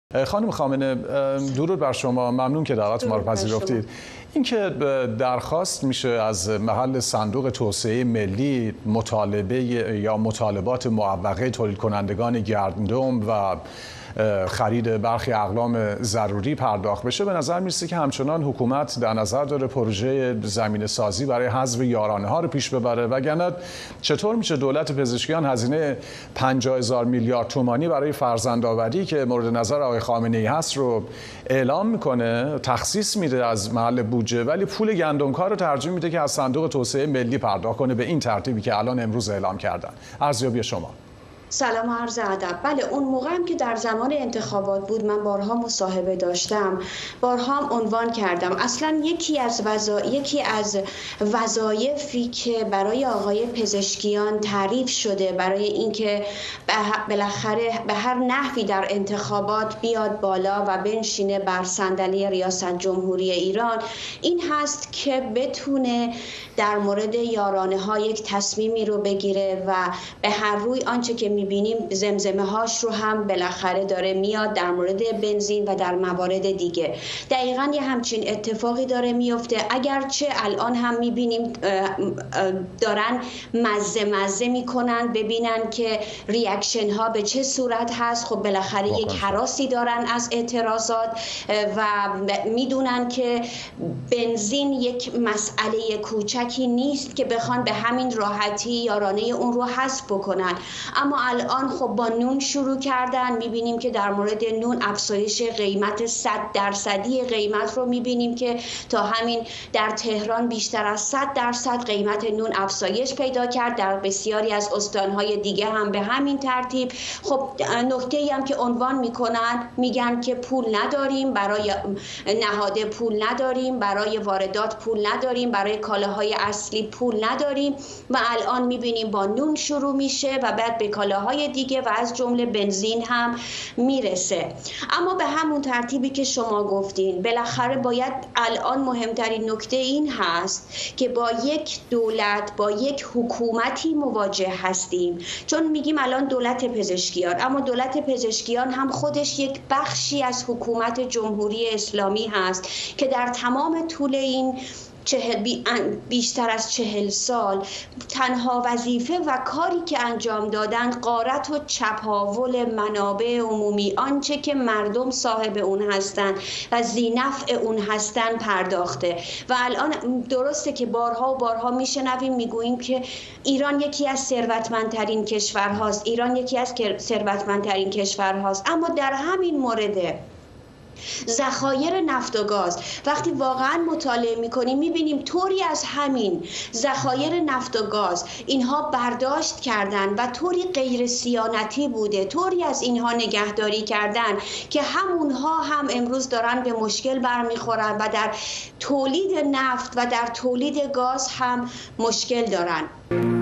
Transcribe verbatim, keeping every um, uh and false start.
خانم خامنه، درود بر شما. ممنون که دعوت ما رو پذیرفتید. این که درخواست میشه از محل صندوق توسعه ملی مطالبه یا مطالبات معوقه تولید کنندگان گندم و خرید برخی اقلام ضروری پرداخت بشه، به نظر میرسه که همچنان حکومت در نظر داره پروژه زمینه سازی برای حذف یارانه ها رو پیش ببره. وگرنه چطور میشه دولت پزشکیان هزینه پنجاه هزار میلیارد تومانی برای فرزندآوری که مورد نظر آقای خامنه ای هست رو اعلام میکنه، تخصیص میده از محل بودجه، ولی پول گندمکار رو ترجیح میده که از صندوق توسعه ملی پرداخت کنه به این ترتیبی که الان امروز اعلام کردن؟ ارزیابی شما. سلام و عرض ادب. بله، اون موقع هم که در زمان انتخابات بود من بارها مصاحبه داشتم، بارها هم عنوان کردم اصلا یکی از وظا... یکی از وظایفی که برای آقای پزشکیان تعریف شده برای اینکه بالاخره به هر نحوی در انتخابات بیاد بالا و بنشینه بر صندلی ریاست جمهوری ایران، این هست که بتونه در مورد یارانه ها یک تصمیمی رو بگیره و به هر روی آنچه که میبینیم زمزمه هاش رو هم بالاخره داره میاد در مورد بنزین و در موارد دیگه. دقیقاً یه همچین اتفاقی داره میفته، اگرچه الان هم میبینیم دارن مزه مزه میکنن ببینن که ریاکشن ها به چه صورت هست. خب بالاخره یک هراسی دارن از اعتراضات و میدونن که بنزین یک مسئله کوچکی نیست که بخوان به همین راحتی یارانه اون رو حذف بکنن. اما الان خب با نون شروع کردن، میبینیم که در مورد نون افزایش قیمت صد درصدی قیمت رو میبینیم که تا همین در تهران بیشتر از صد درصد قیمت نون افزایش پیدا کرد، در بسیاری از استانهای دیگه هم به همین ترتیب. خب نکته‌ای هم که عنوان میکنن میگن که پول نداریم برای نهاده، پول نداریم برای واردات، پول نداریم برای کالاهای اصلی، پول نداریم و الان میبینیم با نون شروع میشه و بعد به کالاهای دیگه و از جمله بنزین هم میرسه. اما به همون ترتیبی که شما گفتین بالاخره باید الان مهمترین نکته این هست که با یک دولت، با یک حکومتی مواجه هستیم، چون میگیم الان دولت پزشکیان، اما دولت پزشکیان هم خودش یک بخشی از حکومت جمهوری اسلامی هست که در تمام طول این چهل بی بیشتر از چهل سال تنها وظیفه و کاری که انجام دادن غارت و چپاول منابع عمومی، آنچه که مردم صاحب اون هستن و ذینفع اون هستن پرداخته. و الان درسته که بارها و بارها میشنویم میگوییم که ایران یکی از ثروتمندترین کشورهاست، ایران یکی از ثروتمندترین کشورهاست، اما در همین مورد ذخایر نفت و گاز وقتی واقعا مطالعه میکنیم میبینیم طوری از همین ذخایر نفت و گاز اینها برداشت کردن و طوری غیر صیانتی بوده، طوری از اینها نگهداری کردن که همونها هم امروز دارن به مشکل برمیخورن و در تولید نفت و در تولید گاز هم مشکل دارن.